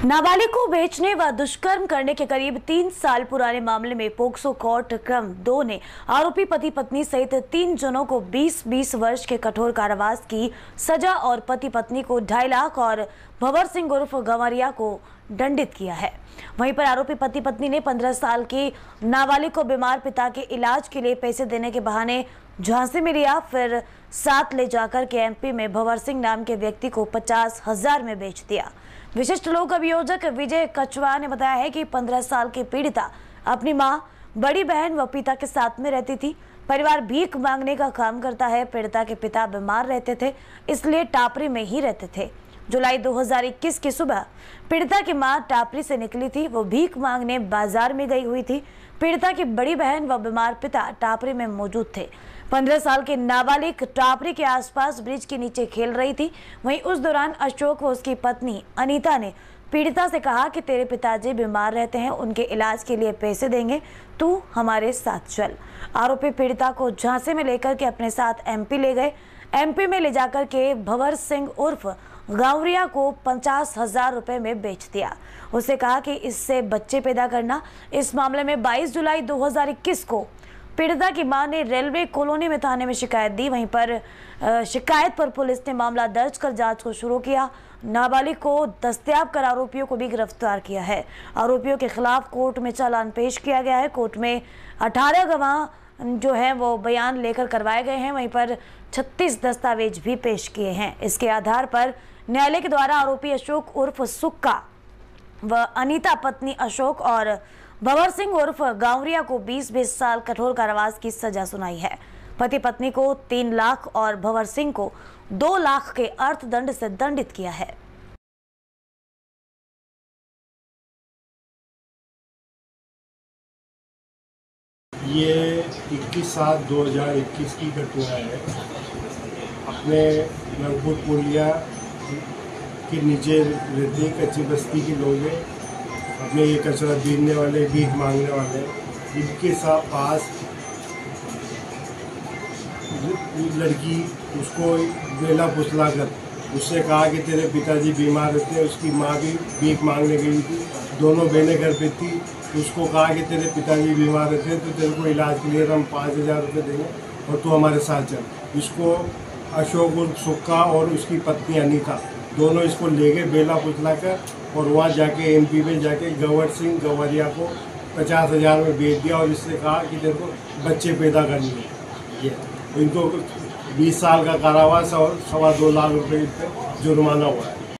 नाबालिग को बेचने व दुष्कर्म करने के करीब 3 साल पुराने मामले में पोक्सो कोर्ट क्रम 2 ने आरोपी पति पत्नी सहित 3 जनों को 20-20 वर्ष के कठोर कारावास की सजा और पति पत्नी को 2.5 लाख और भंवर सिंह उर्फ गंवरिया को दंडित किया है। वहीं पर आरोपी पति पत्नी ने 15 साल की नाबालिग को बीमार पिता के इलाज के लिए पैसे देने के बहाने झांसी में लिया, फिर साथ ले जाकर के एमपी में भंवर सिंह नाम के व्यक्ति को 50,000 में बेच दिया। विशिष्ट लोक अभियोजक विजय कछवा ने बताया है कि 15 साल की पीड़िता अपनी मां, बड़ी बहन व पिता के साथ में रहती थी। परिवार भीख मांगने का काम करता है। पीड़िता के पिता बीमार रहते थे, इसलिए टापरी में ही रहते थे। जुलाई 2021 की सुबह पीड़िता की मां टापरी से निकली थी। वो भीख मांगने बाजार में गई हुई थी। पीड़िता की बड़ी बहन व बीमार पिता टापरी में मौजूद थे। 15 साल की नाबालिग टापरी के आसपास ब्रिज के नीचे खेल रही थी। वहीं उस दौरान अशोक व उसकी पत्नी अनीता ने पीड़िता से कहा कि तेरे पिताजी बीमार रहते हैं, उनके इलाज के लिए पैसे देंगे, तू हमारे साथ चल। आरोपी पीड़िता को झांसी में लेकर के अपने साथ एमपी ले गए। एमपी में ले जाकर के भंवर सिंह उर्फ गंवरिया को 50,000 रुपए में बेच दिया। उसे कहा कि इससे बच्चे पैदा करना। इस मामले में 22 जुलाई 2021 को पीड़िता की मां ने रेलवे कॉलोनी में थाने में शिकायत दी। वहीं पर शिकायत पर पुलिस ने मामला दर्ज कर जांच को शुरू किया। नाबालिग को दस्तयाब कर आरोपियों को भी गिरफ्तार किया है। आरोपियों के खिलाफ कोर्ट में चालान पेश किया गया है। कोर्ट में 18 गवाह जो है वो बयान लेकर करवाए गए हैं। वहीं पर 36 दस्तावेज भी पेश किए हैं। इसके आधार पर न्यायालय के द्वारा आरोपी अशोक उर्फ सुक्का व अनीता पत्नी अशोक और भंवर सिंह उर्फ गंवरिया को 20-20 साल कठोर कारावास की सजा सुनाई है। पति पत्नी को 3 लाख और भंवर सिंह को 2 लाख के अर्थदंड से दंडित किया है। ये 21/7/2021 की घटना है। अपने रंगपुर पुलिया के नीचे रहते कच्ची बस्ती के लोग हैं, अपने ये कचरा बीनने वाले, भीख मांगने वाले, इनके साथ पास लड़की उसको बेला फुसला कर उससे कहा कि तेरे पिताजी बीमार रहते हैं। उसकी माँ भी भीख मांगने गई थी, दोनों बहनें घर पे थी। उसको कहा कि तेरे पिताजी बीमार रहते हैं तो तेरे को इलाज के लिए हम 5,000 रुपये देंगे और तू हमारे साथ चल। इसको अशोक उर्फ सुक्का और उसकी पत्नी अनीता दोनों इसको ले गए बेला फुसला कर और वहाँ जाके एमपी में जाके भंवर सिंह गंवरिया को 50,000 में बेच दिया और इससे कहा कि तेरे को बच्चे पैदा करने हैं। ये इनको 20 साल का कारावास और 2.25 लाख रुपये जुर्माना हुआ है।